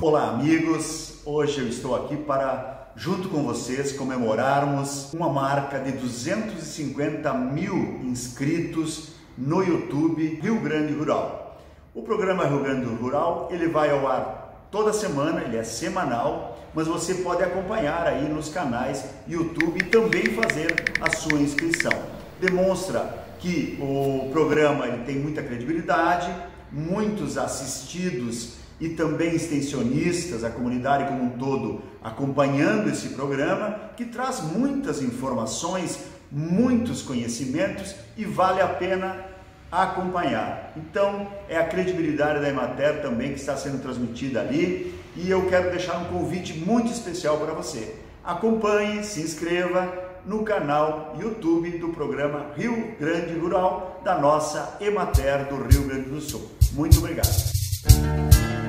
Olá amigos, hoje eu estou aqui para, junto com vocês, comemorarmos uma marca de 250 mil inscritos no YouTube Rio Grande Rural. O programa Rio Grande Rural, ele vai ao ar toda semana, ele é semanal, mas você pode acompanhar aí nos canais YouTube e também fazer a sua inscrição. Demonstra que o programa ele tem muita credibilidade, muitos assistidos e também extensionistas, a comunidade como um todo acompanhando esse programa, que traz muitas informações, muitos conhecimentos e vale a pena acompanhar. Então é a credibilidade da Emater também que está sendo transmitida ali e eu quero deixar um convite muito especial para você. Acompanhe, se inscreva no canal YouTube do programa Rio Grande Rural da nossa Emater do Rio Grande do Sul. Muito obrigado.